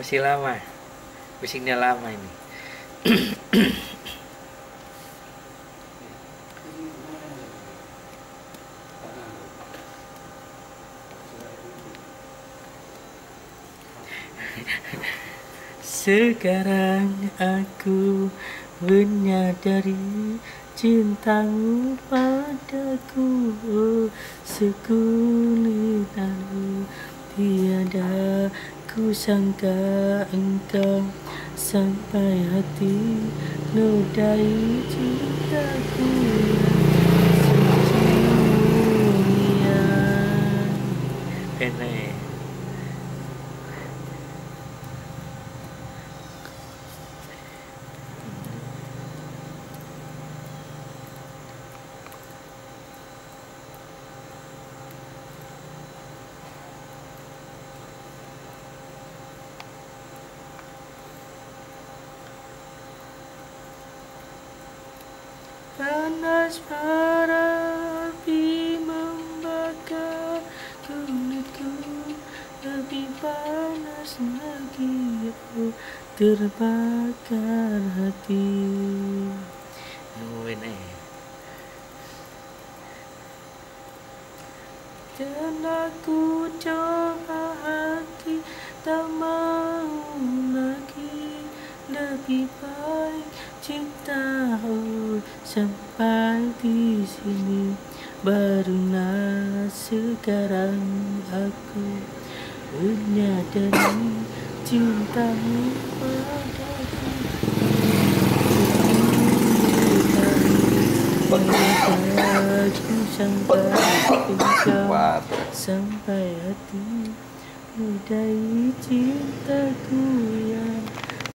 Masih lama. Pusingnya lama ini. Sekarang aku menyadari cintamu padaku, oh, sekulit lalu tiada ku sangka engkau sampai hati nodai cintaku sedunia. Enak. Panas bara api membakar kulitku, lebih panas lagi aku terbakar hati. Dan aku coba hati tak mau lagi, lebih baik cinta sampai di sini. Barulah sekarang aku menyadari cintamu padaku. Aku sampai engkau sampai hati nodai cintaku